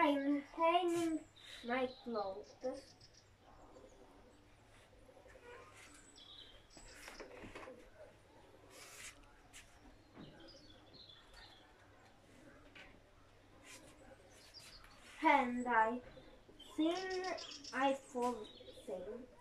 I'm hanging my clothes. And I think I fall asleep.